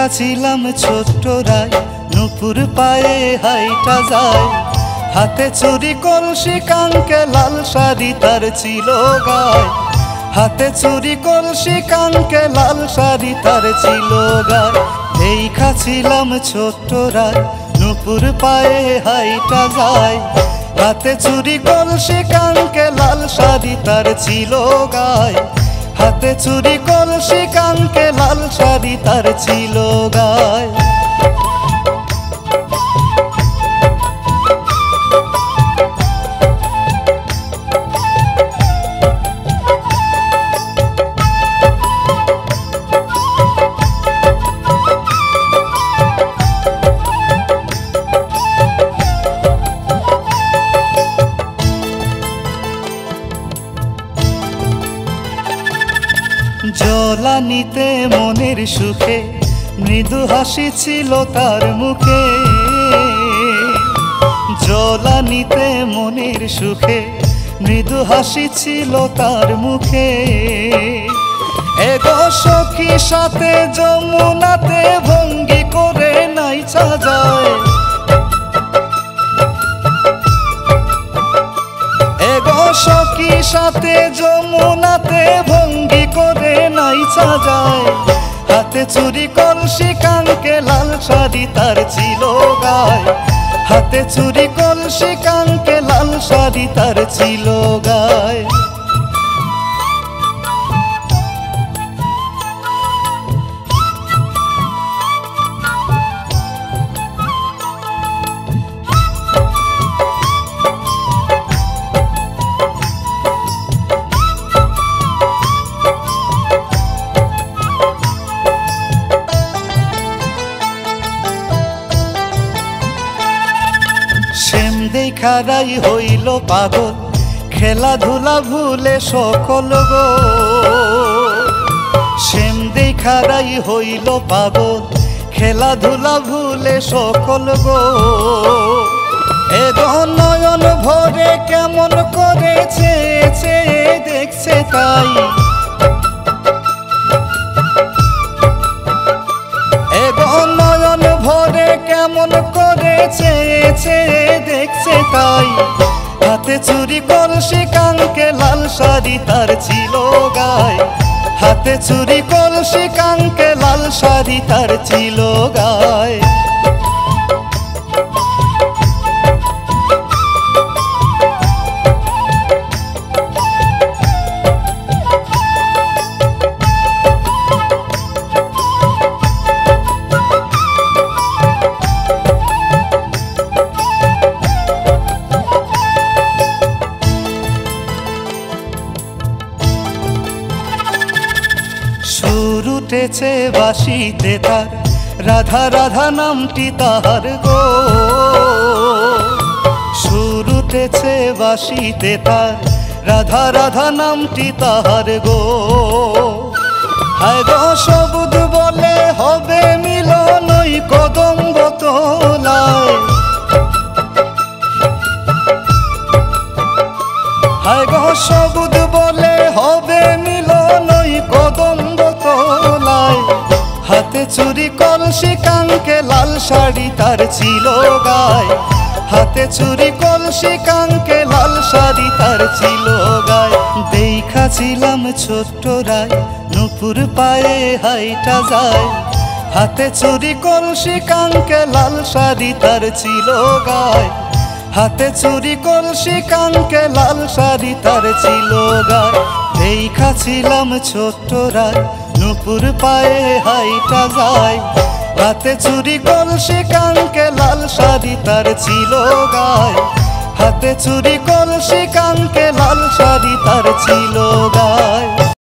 দেখাছিলাম ছোট্ট রায় নুপুর পায়ে হাইটা যায়, হাতে চুরি কলসি কাঙ্কে লাল শাড়ি তার ছিল গায়, হাতে চুরি কলসি কাঙ্কে লাল শাড়ি তার ছিল গায়। দেখাছিলাম ছোট্ট রায় নুপুর পায়ে হাইটা যায়, হাতে চুরি কলসি কাঙ্কে লাল শাড়ি তার ছিল গায়, হাতে চুরি কলসি কাঙ্কে লাল শাড়ি তার ছিল গায়। জলানিতে মনের সুখে মৃদু হাসি ছিল তার মুখে, জলানিতে মনের সুখে মৃদু হাসি ছিল তার মুখে। এগো সখী সাথে যমুনাতে ভঙ্গি করে নাইচা যায়, এগো সখী সাথে যমুনাতে ভঙ্গি করে নাইচা যায়, হাতে চুরি কলসি কাঙ্কে লাল শাড়ি তার ছিল গায়, হাতে চুরি কলসি কাঙ্কে লাল শাড়ি তার ছিল গায়। দেখারাই হইল পাগল খেলাধুলা ভুলে সকল গো, শ্যাম দেখারাই হইল পাগল খেলাধুলা ভুলে সকল গো। এগো নয়ন ভরে কেমন করে চেয়েছে দেখছে তাই, এগো নয়ন ভরে কেমন করে চেয়েছে দেখছে তাই, হাতে চুরি কলসি কাঙ্কে লাল শাড়ি তার ছিল গায়, হাতে চুরি কলসি কাঙ্কে লাল শাড়ি তার ছিল গায়। সুর উঠেছে বাঁশিতে তার রাধা রাধা নামটি তাহার গো, সুর উঠেছে বাঁশিতে তার রাধা রাধা নামটি তাহার গো। হায় গো সবুজ বলে হবে মিলন ওই কদম্ব তলায়, হায় গো সবুজ বলে হবে মিলন ওই কদম্ব তলায়, হাতে চুরি কলসি কাঙ্কে লাল শাড়ি তার ছিল গায়, হাতে চুরি কলসি কাঙ্কে লাল শাড়ি তার ছিল গায়। দেখাছিলাম ছোট্ট রায় নুপুর পায়ে হাইটা যায়, হাতে চুরি কলসি কাঙ্কে লাল শাড়ি তার ছিল গায়, হাতে চুরি কলসি কাঙ্কে লাল শাড়ি তার ছিল গায়। দেখাছিলাম ছোট্ট রায় নুপুর পায়ে হাইটা যায়, হাতে চুরি কলসি কাঙ্কে লাল শাড়ি তার ছিল গায়, হাতে চুরি কলসি কাঙ্কে লাল শাড়ি তার ছিল গায়।